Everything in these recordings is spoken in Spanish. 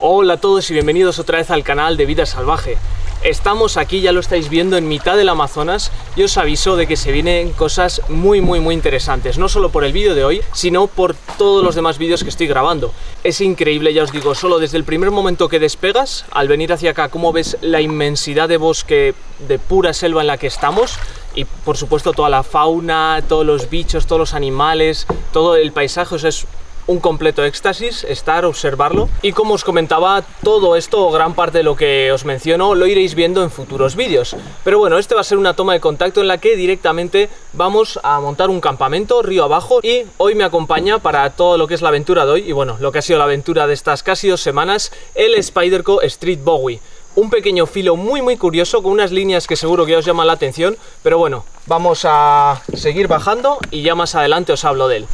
Hola a todos y bienvenidos otra vez al canal de Vida Salvaje. Estamos aquí, ya lo estáis viendo, en mitad del Amazonas y os aviso de que se vienen cosas muy interesantes, no solo por el vídeo de hoy, sino por todos los demás vídeos que estoy grabando. Es increíble, ya os digo, solo desde el primer momento que despegas, al venir hacia acá, cómo ves la inmensidad de bosque, de pura selva en la que estamos, y por supuesto toda la fauna, todos los bichos, todos los animales, todo el paisaje, o sea, es un completo éxtasis observarlo. Y como os comentaba, todo esto o gran parte de lo que os menciono lo iréis viendo en futuros vídeos. Pero bueno, este va a ser una toma de contacto en la que directamente vamos a montar un campamento río abajo, y hoy me acompaña para todo lo que es la aventura de hoy, y bueno, lo que ha sido la aventura de estas casi 2 semanas, el Spyderco Street Bowie. Un pequeño filo muy curioso con unas líneas que seguro que os llaman la atención, pero bueno, vamos a seguir bajando y ya más adelante os hablo de él.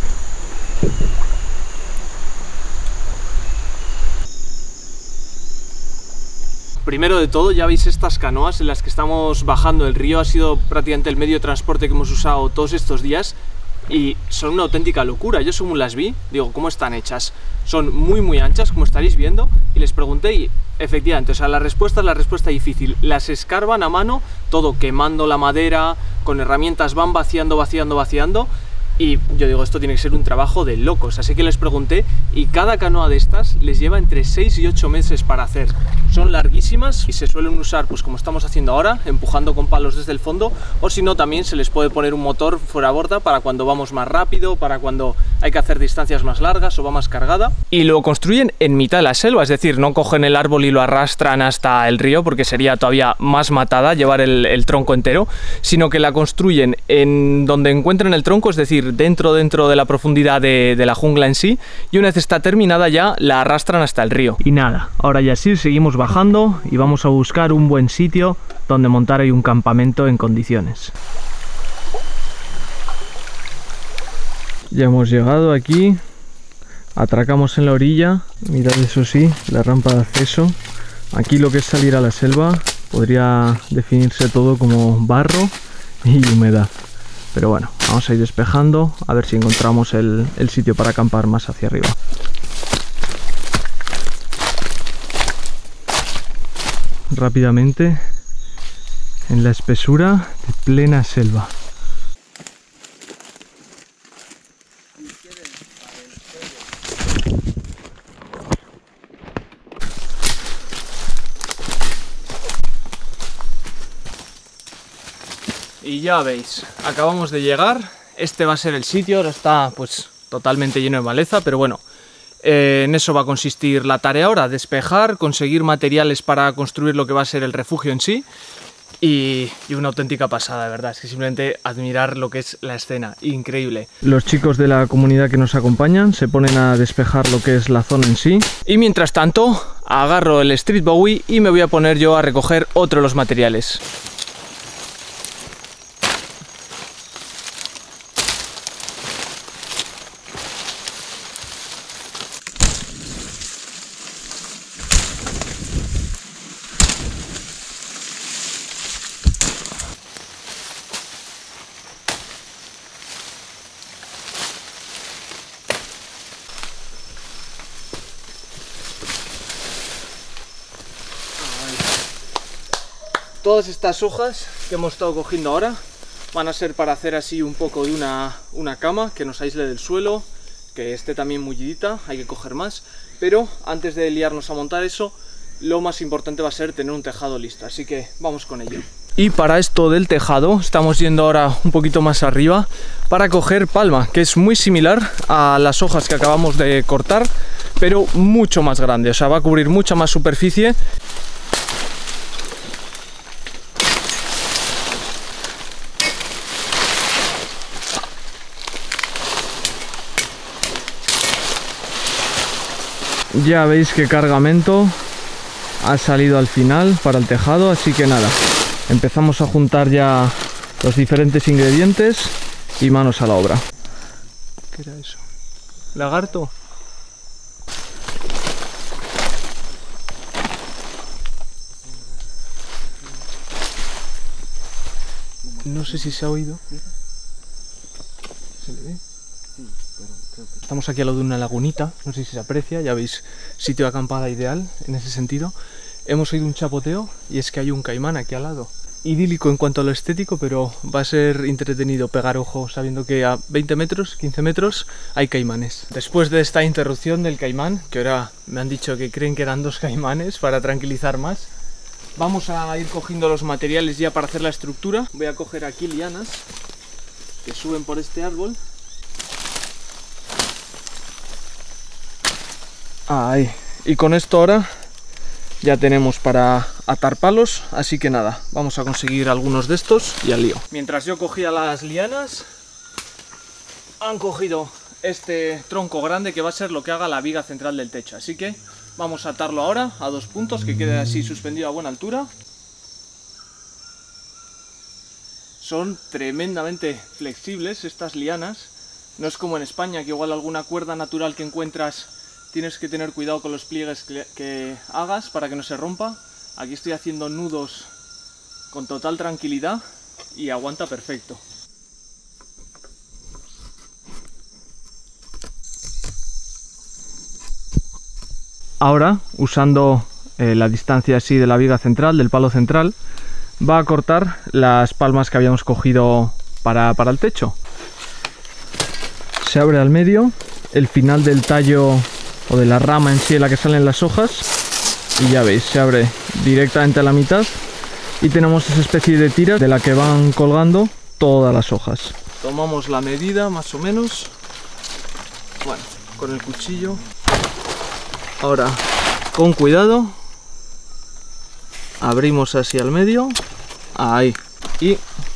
Primero de todo, ya veis estas canoas en las que estamos bajando el río. Ha sido prácticamente el medio de transporte que hemos usado todos estos días y son una auténtica locura. Yo según las vi, digo, ¿cómo están hechas? Son muy anchas, como estaréis viendo, y les pregunté y efectivamente, o sea, la respuesta es la respuesta difícil. Las escarban a mano, todo quemando la madera, con herramientas van vaciando, y yo digo, esto tiene que ser un trabajo de locos, así que les pregunté y cada canoa de estas les lleva entre 6 y 8 meses para hacer. Son larguísimas y se suelen usar, pues como estamos haciendo ahora, empujando con palos desde el fondo, o si no también se les puede poner un motor fuera borda para cuando vamos más rápido, para cuando hay que hacer distancias más largas o va más cargada. Y lo construyen en mitad de la selva, es decir, no cogen el árbol y lo arrastran hasta el río porque sería todavía más matada llevar el tronco entero, sino que la construyen en donde encuentren el tronco, es decir, dentro de la profundidad de la jungla en sí, y una vez está terminada ya la arrastran hasta el río. Y nada, ahora ya sí, seguimos bajando y vamos a buscar un buen sitio donde montar ahí un campamento en condiciones. Ya hemos llegado aquí, atracamos en la orilla, mirad eso sí, la rampa de acceso. Aquí lo que es salir a la selva podría definirse todo como barro y humedad. Pero bueno, vamos a ir despejando a ver si encontramos el sitio para acampar más hacia arriba. Rápidamente en la espesura de plena selva. Y ya veis, acabamos de llegar, este va a ser el sitio, ahora está pues totalmente lleno de maleza, pero bueno, en eso va a consistir la tarea ahora, despejar, conseguir materiales para construir lo que va a ser el refugio en sí, y una auténtica pasada, de verdad, es que simplemente admirar lo que es la escena, increíble. Los chicos de la comunidad que nos acompañan se ponen a despejar lo que es la zona en sí, y mientras tanto agarro el Street Bowie y me voy a poner yo a recoger otro de los materiales. Todas estas hojas que hemos estado cogiendo ahora van a ser para hacer así un poco de una cama que nos aísle del suelo, que esté también mullidita, hay que coger más, pero antes de liarnos a montar eso, lo más importante va a ser tener un tejado listo, así que vamos con ello. Y para esto del tejado estamos yendo ahora un poquito más arriba para coger palma, que es muy similar a las hojas que acabamos de cortar, pero mucho más grande, o sea, va a cubrir mucha más superficie. Ya veis que cargamento ha salido al final para el tejado, así que nada, empezamos a juntar ya los diferentes ingredientes y manos a la obra. ¿Qué era eso? ¿Lagarto? No sé si se ha oído. ¿Se le ve? Sí, pero creo que... Estamos aquí al lado de una lagunita, no sé si se aprecia, ya veis, sitio de acampada ideal en ese sentido. Hemos oído un chapoteo y es que hay un caimán aquí al lado. Idílico en cuanto a lo estético, pero va a ser entretenido pegar ojo sabiendo que a 20 metros, 15 metros hay caimanes. Después de esta interrupción del caimán, que ahora me han dicho que creen que eran 2 caimanes para tranquilizar más, vamos a ir cogiendo los materiales ya para hacer la estructura. Voy a coger aquí lianas que suben por este árbol. Ahí. Y con esto ahora ya tenemos para atar palos, así que nada, vamos a conseguir algunos de estos y al lío. Mientras yo cogía las lianas, han cogido este tronco grande que va a ser lo que haga la viga central del techo, así que vamos a atarlo ahora a 2 puntos, que quede así suspendido a buena altura. Son tremendamente flexibles estas lianas, no es como en España que igual alguna cuerda natural que encuentras tienes que tener cuidado con los pliegues que hagas para que no se rompa. Aquí estoy haciendo nudos con total tranquilidad y aguanta perfecto. Ahora, usando la distancia así de la viga central, del palo central, va a cortar las palmas que habíamos cogido para el techo. Se abre al medio el final del tallo o de la rama en sí en la que salen las hojas y ya veis, se abre directamente a la mitad y tenemos esa especie de tira de la que van colgando todas las hojas. Tomamos la medida más o menos, bueno, con el cuchillo. Ahora, con cuidado, abrimos así al medio, ahí, y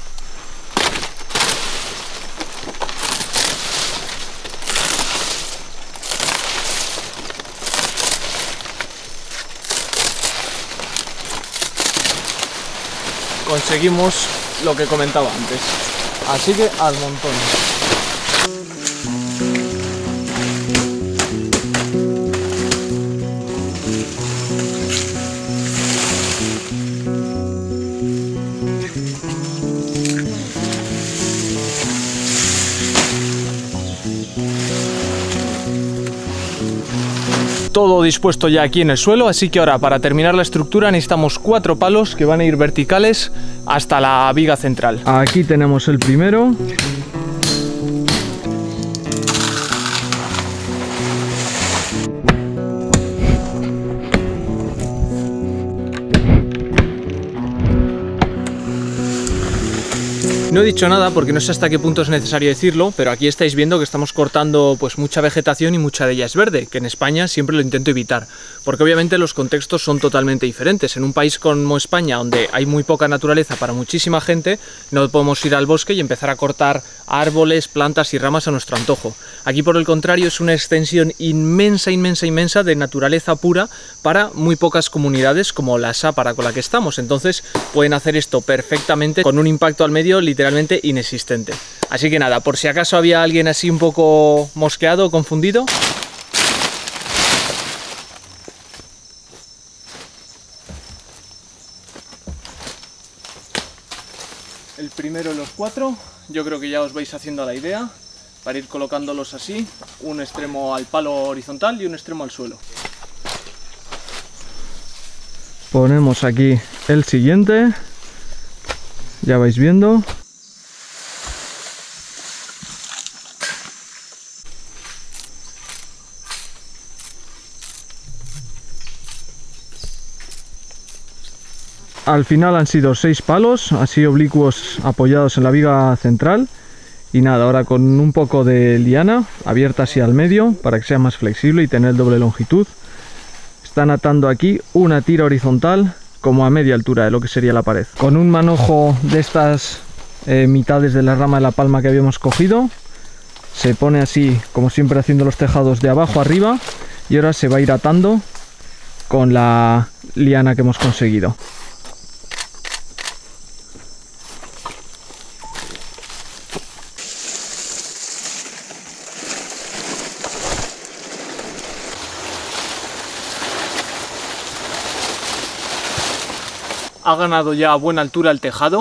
conseguimos lo que comentaba antes, así que al montón. Todo dispuesto ya aquí en el suelo, así que ahora para terminar la estructura necesitamos 4 palos que van a ir verticales hasta la viga central. Aquí tenemos el primero. No he dicho nada porque no sé hasta qué punto es necesario decirlo, pero aquí estáis viendo que estamos cortando pues mucha vegetación y mucha de ella es verde, que en España siempre lo intento evitar, porque obviamente los contextos son totalmente diferentes. En un país como España, donde hay muy poca naturaleza para muchísima gente, no podemos ir al bosque y empezar a cortar árboles, plantas y ramas a nuestro antojo. Aquí, por el contrario, es una extensión inmensa, inmensa, inmensa de naturaleza pura para muy pocas comunidades como la Sápara con la que estamos. Entonces pueden hacer esto perfectamente con un impacto al medio literalmente inexistente. Así que nada, por si acaso había alguien así un poco mosqueado o confundido. El primero de los 4, yo creo que ya os vais haciendo la idea, para ir colocándolos así, un extremo al palo horizontal y un extremo al suelo. Ponemos aquí el siguiente, ya vais viendo. Al final han sido 6 palos, así oblicuos apoyados en la viga central. Y nada, ahora con un poco de liana abierta así al medio para que sea más flexible y tener doble longitud. Están atando aquí una tira horizontal como a media altura de lo que sería la pared. Con un manojo de estas mitades de la rama de la palma que habíamos cogido, se pone así como siempre haciendo los tejados de abajo arriba y ahora se va a ir atando con la liana que hemos conseguido. Ha ganado ya a buena altura el tejado,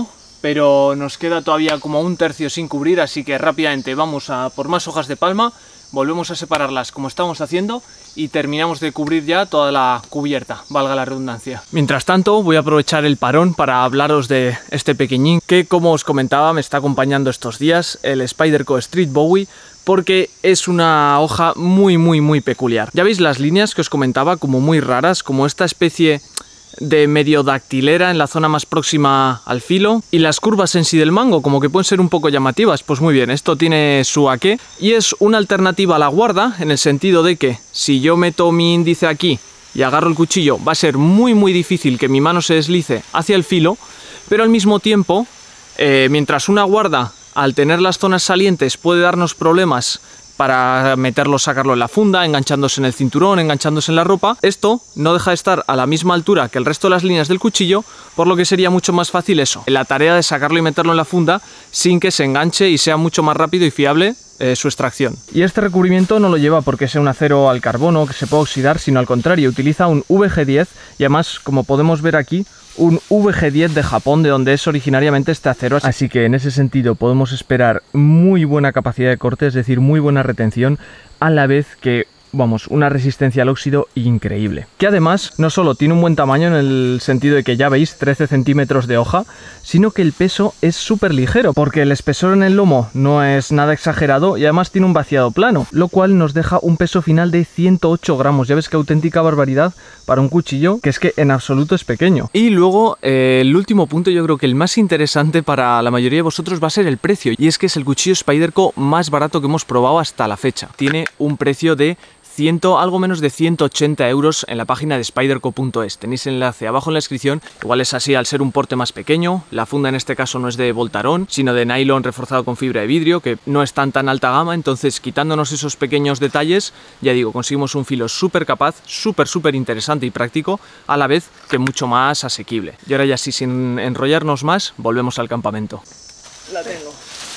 pero nos queda todavía como un tercio sin cubrir, así que rápidamente vamos a por más hojas de palma, volvemos a separarlas como estamos haciendo y terminamos de cubrir ya toda la cubierta, valga la redundancia. Mientras tanto, voy a aprovechar el parón para hablaros de este pequeñín que, como os comentaba, me está acompañando estos días, el Spyderco Street Bowie, porque es una hoja muy peculiar. Ya veis las líneas que os comentaba, como muy raras, como esta especie de medio dactilera en la zona más próxima al filo, y las curvas en sí del mango como que pueden ser un poco llamativas. Pues muy bien, esto tiene su aqué y es una alternativa a la guarda, en el sentido de que si yo meto mi índice aquí y agarro el cuchillo, va a ser muy difícil que mi mano se deslice hacia el filo, pero al mismo tiempo, mientras una guarda, al tener las zonas salientes, puede darnos problemas para meterlo, sacarlo en la funda, enganchándose en el cinturón, enganchándose en la ropa, esto no deja de estar a la misma altura que el resto de las líneas del cuchillo, por lo que sería mucho más fácil eso, la tarea de sacarlo y meterlo en la funda sin que se enganche y sea mucho más rápido y fiable su extracción. Y este recubrimiento no lo lleva porque sea un acero al carbono que se pueda oxidar, sino al contrario, utiliza un VG10 y además, como podemos ver aquí, un VG10 de Japón, de donde es originariamente este acero. Así que en ese sentido podemos esperar muy buena capacidad de corte, es decir, muy buena retención, a la vez que, vamos, una resistencia al óxido increíble. Que además no solo tiene un buen tamaño en el sentido de que ya veis 13 centímetros de hoja, sino que el peso es súper ligero, porque el espesor en el lomo no es nada exagerado y además tiene un vaciado plano, lo cual nos deja un peso final de 108 gramos. Ya ves qué auténtica barbaridad para un cuchillo que es que en absoluto es pequeño. Y luego el último punto, yo creo que el más interesante para la mayoría de vosotros va a ser el precio, y es que es el cuchillo Spyderco más barato que hemos probado hasta la fecha. Tiene un precio de algo menos de 180 euros en la página de spyderco.es. Tenéis el enlace abajo en la descripción. Igual es así al ser un porte más pequeño. La funda en este caso no es de Voltarón, sino de nylon reforzado con fibra de vidrio, que no es tan alta gama. Entonces, quitándonos esos pequeños detalles, ya digo, conseguimos un filo súper capaz, súper interesante y práctico, a la vez que mucho más asequible. Y ahora ya sí, sin enrollarnos más, volvemos al campamento. La tengo.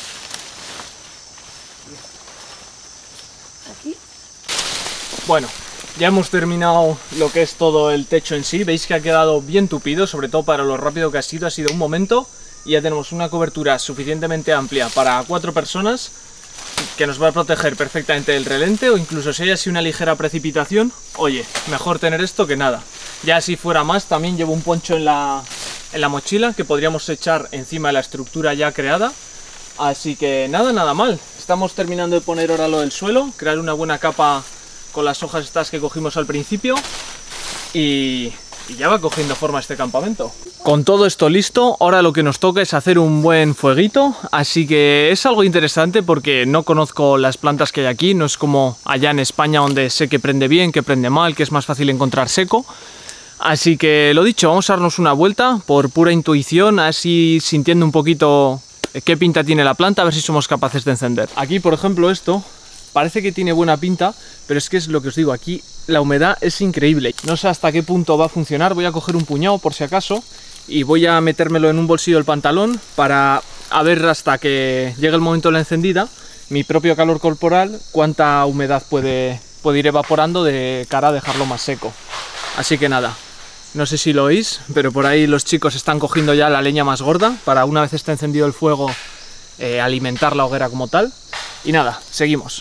Bueno, ya hemos terminado lo que es todo el techo en sí. Veis que ha quedado bien tupido, sobre todo para lo rápido que ha sido un momento. Y ya tenemos una cobertura suficientemente amplia para 4 personas, que nos va a proteger perfectamente del relente, o incluso si hay así una ligera precipitación, oye, mejor tener esto que nada. Ya si fuera más, también llevo un poncho en la mochila que podríamos echar encima de la estructura ya creada. Así que nada mal. Estamos terminando de poner ahora lo del suelo, crear una buena capa con las hojas estas que cogimos al principio, y ya va cogiendo forma este campamento. Con todo esto listo, ahora lo que nos toca es hacer un buen fueguito, así que es algo interesante porque no conozco las plantas que hay aquí, no es como allá en España donde sé que prende bien, que prende mal, que es más fácil encontrar seco. Así que lo dicho, vamos a darnos una vuelta por pura intuición, así sintiendo un poquito qué pinta tiene la planta, a ver si somos capaces de encender. Aquí, por ejemplo, esto parece que tiene buena pinta, pero es que es lo que os digo, aquí la humedad es increíble. No sé hasta qué punto va a funcionar. Voy a coger un puñado por si acaso y voy a metérmelo en un bolsillo del pantalón para a ver hasta que llegue el momento de la encendida, mi propio calor corporal, cuánta humedad puede ir evaporando de cara a dejarlo más seco. Así que nada, no sé si lo oís, pero por ahí los chicos están cogiendo ya la leña más gorda para, una vez esté encendido el fuego, alimentar la hoguera como tal. Y nada, seguimos.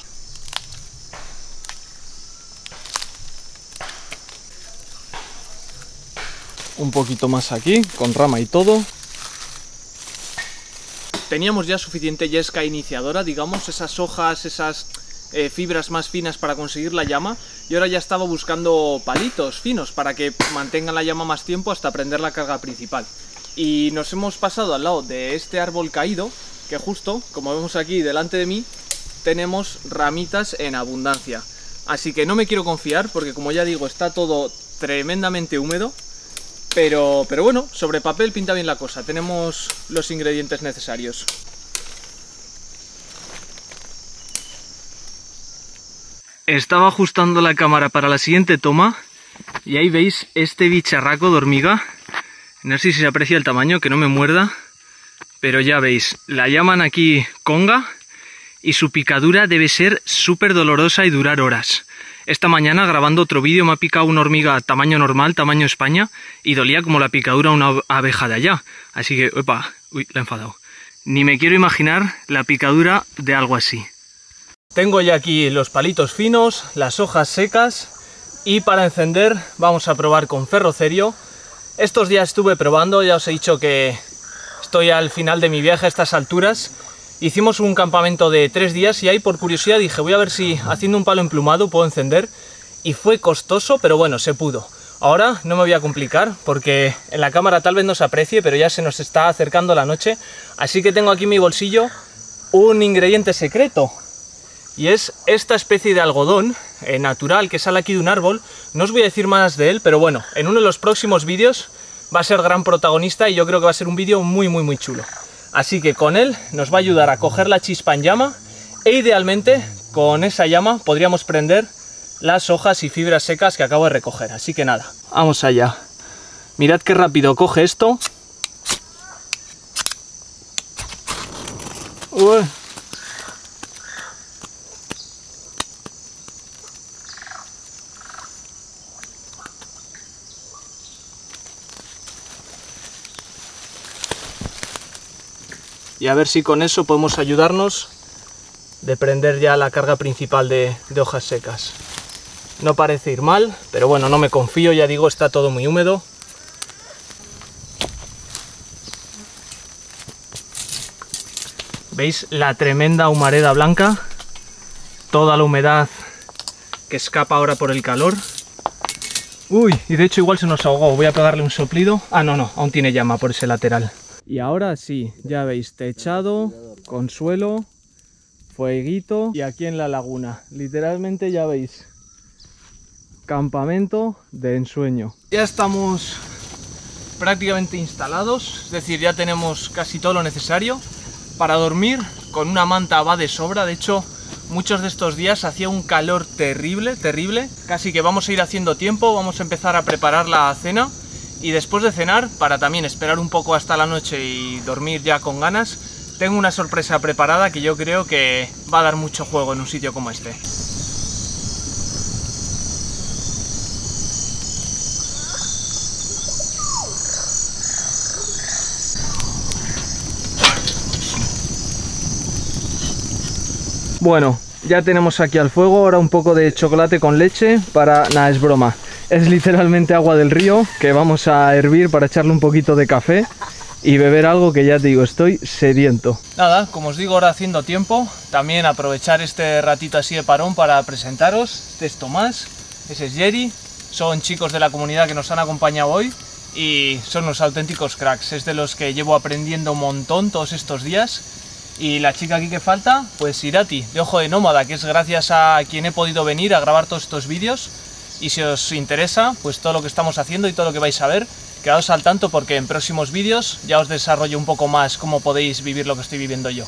Un poquito más aquí, con rama y todo. Teníamos ya suficiente yesca iniciadora, digamos, esas hojas, esas fibras más finas para conseguir la llama, y ahora ya estaba buscando palitos finos para que mantengan la llama más tiempo hasta prender la carga principal. Y nos hemos pasado al lado de este árbol caído, que justo, como vemos aquí delante de mí, tenemos ramitas en abundancia. Así que no me quiero confiar porque, como ya digo, está todo tremendamente húmedo. Pero bueno, sobre papel pinta bien la cosa, tenemos los ingredientes necesarios. Estaba ajustando la cámara para la siguiente toma y ahí veis este bicharraco de hormiga. No sé si se aprecia el tamaño, que no me muerda, pero ya veis, la llaman aquí conga y su picadura debe ser súper dolorosa y durar horas. Esta mañana grabando otro vídeo me ha picado una hormiga tamaño normal, tamaño España, y dolía como la picadura de una abeja de allá. Así que, opa, uy, la he enfadado. Ni me quiero imaginar la picadura de algo así. Tengo ya aquí los palitos finos, las hojas secas, y para encender vamos a probar con ferrocerio. Estos días estuve probando, ya os he dicho que estoy al final de mi viaje a estas alturas. Hicimos un campamento de 3 días y ahí por curiosidad dije voy a ver si haciendo un palo emplumado puedo encender, y fue costoso, pero bueno, se pudo. Ahora no me voy a complicar porque en la cámara tal vez no se aprecie, pero ya se nos está acercando la noche, así que tengo aquí en mi bolsillo un ingrediente secreto y es esta especie de algodón natural que sale aquí de un árbol. No os voy a decir más de él, pero bueno, en uno de los próximos vídeos va a ser gran protagonista y yo creo que va a ser un vídeo muy chulo. Así que con él nos va a ayudar a coger la chispa en llama e idealmente con esa llama podríamos prender las hojas y fibras secas que acabo de recoger. Así que nada, vamos allá. Mirad qué rápido coge esto. Uy. Y a ver si con eso podemos ayudarnos de prender ya la carga principal de hojas secas. No parece ir mal, pero bueno, no me confío, ya digo, está todo muy húmedo. ¿Veis la tremenda humareda blanca? Toda la humedad que escapa ahora por el calor. Uy, y de hecho igual se nos ahogó, voy a pegarle un soplido. Ah, no, aún tiene llama por ese lateral. Y ahora sí, ya veis, techado, con suelo, fueguito y aquí en la laguna. Literalmente ya veis, campamento de ensueño. Ya estamos prácticamente instalados, es decir, ya tenemos casi todo lo necesario para dormir. Con una manta va de sobra, de hecho, muchos de estos días hacía un calor terrible. Casi que vamos a ir haciendo tiempo, vamos a empezar a preparar la cena. Y después de cenar, para también esperar un poco hasta la noche y dormir ya con ganas, tengo una sorpresa preparada que yo creo que va a dar mucho juego en un sitio como este. Bueno, ya tenemos aquí al fuego, ahora un poco de chocolate con leche para... Nada, es broma. Es literalmente agua del río que vamos a hervir para echarle un poquito de café y beber algo que ya te digo, estoy sediento. Nada, como os digo, ahora haciendo tiempo, también aprovechar este ratito así de parón para presentaros. Este es Tomás, ese es Jerry, son chicos de la comunidad que nos han acompañado hoy y son unos auténticos cracks, es de los que llevo aprendiendo un montón todos estos días. Y la chica aquí que falta, pues Irati, de Ojo de Nómada, que es gracias a quien he podido venir a grabar todos estos vídeos. Y si os interesa, pues todo lo que estamos haciendo y todo lo que vais a ver, quedaos al tanto porque en próximos vídeos ya os desarrollo un poco más cómo podéis vivir lo que estoy viviendo yo.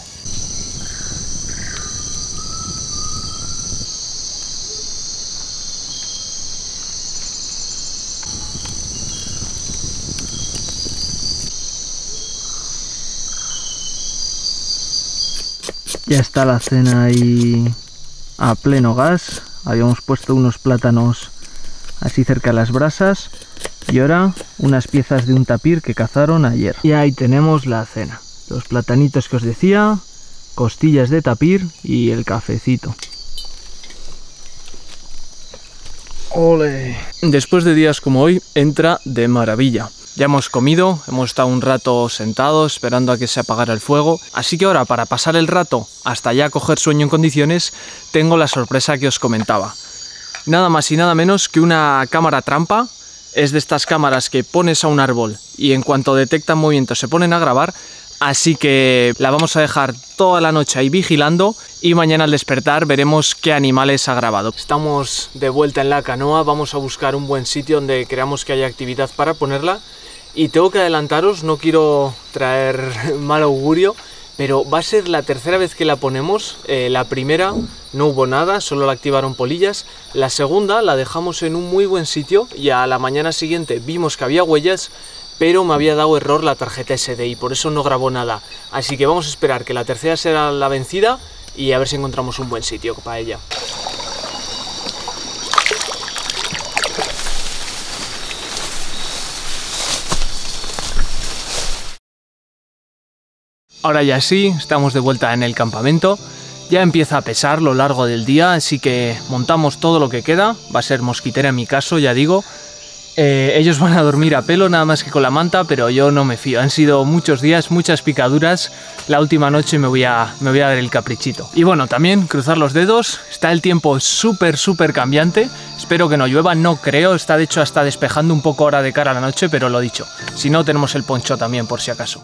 Ya está la cena ahí a pleno gas. Habíamos puesto unos plátanos así cerca de las brasas y ahora unas piezas de un tapir que cazaron ayer. Y ahí tenemos la cena. Los platanitos que os decía, costillas de tapir y el cafecito. ¡Ole! Después de días como hoy, entra de maravilla. Ya hemos comido, hemos estado un rato sentados esperando a que se apagara el fuego, así que ahora para pasar el rato hasta ya coger sueño en condiciones, tengo la sorpresa que os comentaba. Nada más y nada menos que una cámara trampa. Es de estas cámaras que pones a un árbol y en cuanto detectan movimiento se ponen a grabar, así que la vamos a dejar toda la noche ahí vigilando y mañana al despertar veremos qué animales ha grabado. Estamos de vuelta en la canoa, vamos a buscar un buen sitio donde creamos que haya actividad para ponerla. Y tengo que adelantaros, no quiero traer mal augurio, pero va a ser la tercera vez que la ponemos. La primera no hubo nada, solo la activaron polillas. La segunda la dejamos en un muy buen sitio y a la mañana siguiente vimos que había huellas, pero me había dado error la tarjeta SD y por eso no grabó nada. Así que vamos a esperar que la tercera será la vencida y a ver si encontramos un buen sitio para ella. ahora ya sí, estamos de vuelta en el campamento. Ya empieza a pesar lo largo del día, así que montamos todo lo que queda. Va a ser mosquitera en mi caso, ya digo. Ellos van a dormir a pelo, nada más que con la manta, pero yo no me fío. Han sido muchos días, muchas picaduras. La última noche me voy a dar el caprichito. Y bueno, también cruzar los dedos. Está el tiempo súper cambiante. Espero que no llueva, no creo. Está de hecho hasta despejando un poco ahora de cara a la noche, pero lo dicho. Si no, tenemos el poncho también por si acaso.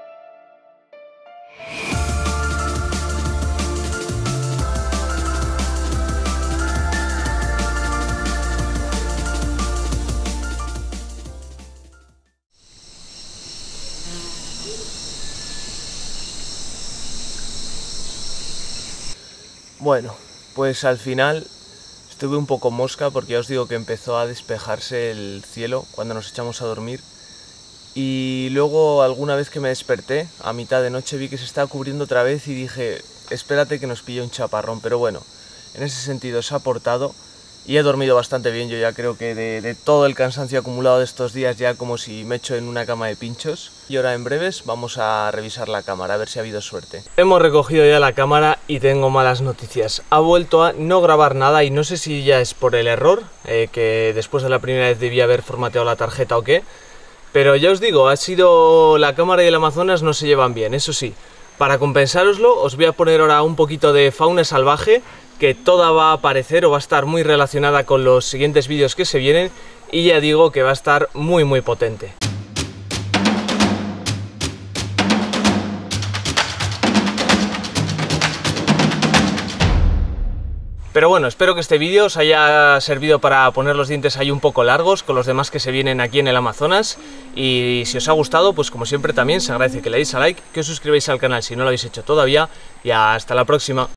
Bueno, pues al final estuve un poco mosca porque ya os digo que empezó a despejarse el cielo cuando nos echamos a dormir y luego alguna vez que me desperté a mitad de noche vi que se estaba cubriendo otra vez y dije espérate que nos pille un chaparrón, pero bueno, en ese sentido se ha portado y he dormido bastante bien. Yo ya creo que de todo el cansancio acumulado de estos días ya como si me echo en una cama de pinchos. Y ahora en breves vamos a revisar la cámara, a ver si ha habido suerte. Hemos recogido ya la cámara y tengo malas noticias. Ha vuelto a no grabar nada y no sé si ya es por el error, que después de la primera vez debía haber formateado la tarjeta o qué. Pero ya os digo, ha sido la cámara y el Amazonas no se llevan bien, eso sí. Para compensároslo os voy a poner ahora un poquito de fauna salvaje, que toda va a aparecer o va a estar muy relacionada con los siguientes vídeos que se vienen y ya digo que va a estar muy potente. Pero bueno, espero que este vídeo os haya servido para poner los dientes ahí un poco largos con los demás que se vienen aquí en el Amazonas. Y si os ha gustado, pues como siempre también se agradece que le deis a like, que os suscribáis al canal si no lo habéis hecho todavía y hasta la próxima.